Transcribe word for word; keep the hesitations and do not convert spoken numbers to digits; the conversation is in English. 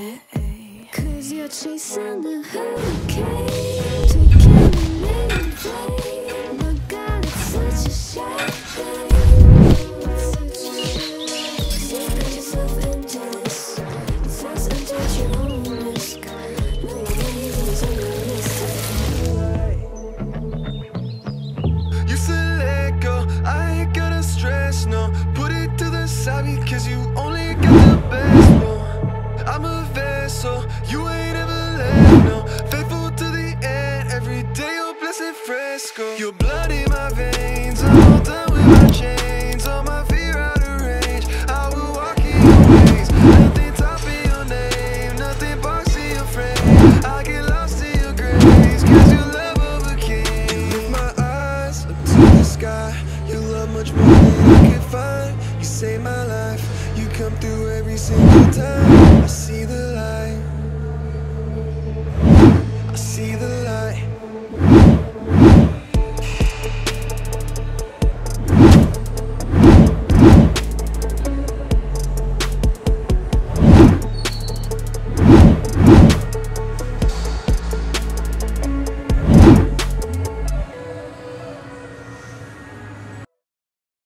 Cause you're chasing the hurricane, taking a minute plane. My God, it's such a shame.